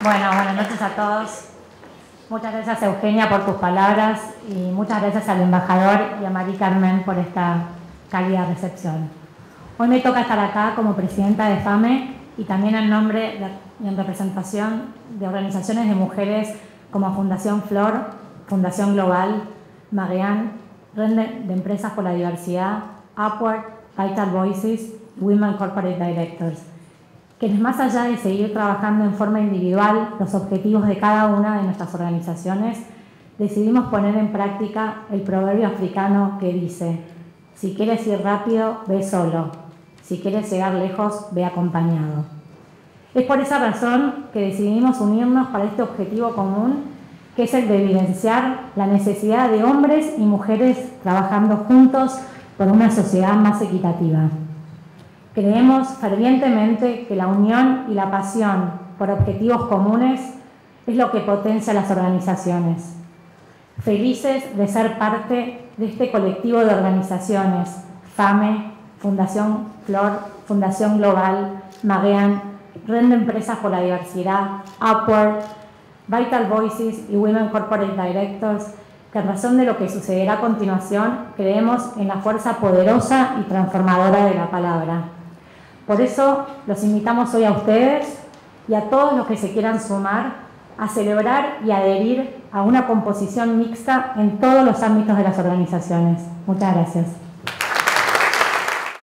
Bueno, buenas noches a todos. Muchas gracias, Eugenia, por tus palabras y muchas gracias al embajador y a Mari Carmen por esta cálida recepción. Hoy me toca estar acá como presidenta de FAME y también en nombre y en representación de organizaciones de mujeres como Fundación Flor, Fundación Global, Marean, Red de Empresas por la Diversidad, Upward, Vital Voices, Women Corporate Directors, quienes más allá de seguir trabajando en forma individual los objetivos de cada una de nuestras organizaciones, decidimos poner en práctica el proverbio africano que dice: si quieres ir rápido, ve solo; si quieres llegar lejos, ve acompañado. Es por esa razón que decidimos unirnos para este objetivo común, que es el de evidenciar la necesidad de hombres y mujeres trabajando juntos por una sociedad más equitativa. Creemos fervientemente que la unión y la pasión por objetivos comunes es lo que potencia las organizaciones. Felices de ser parte de este colectivo de organizaciones, FAME, Fundación Flor, Fundación Global, Marean, Red de Empresas por la Diversidad, Upward, Vital Voices y Women Corporate Directors, que en razón de lo que sucederá a continuación, creemos en la fuerza poderosa y transformadora de la palabra. Por eso los invitamos hoy a ustedes y a todos los que se quieran sumar a celebrar y adherir a una composición mixta en todos los ámbitos de las organizaciones. Muchas gracias.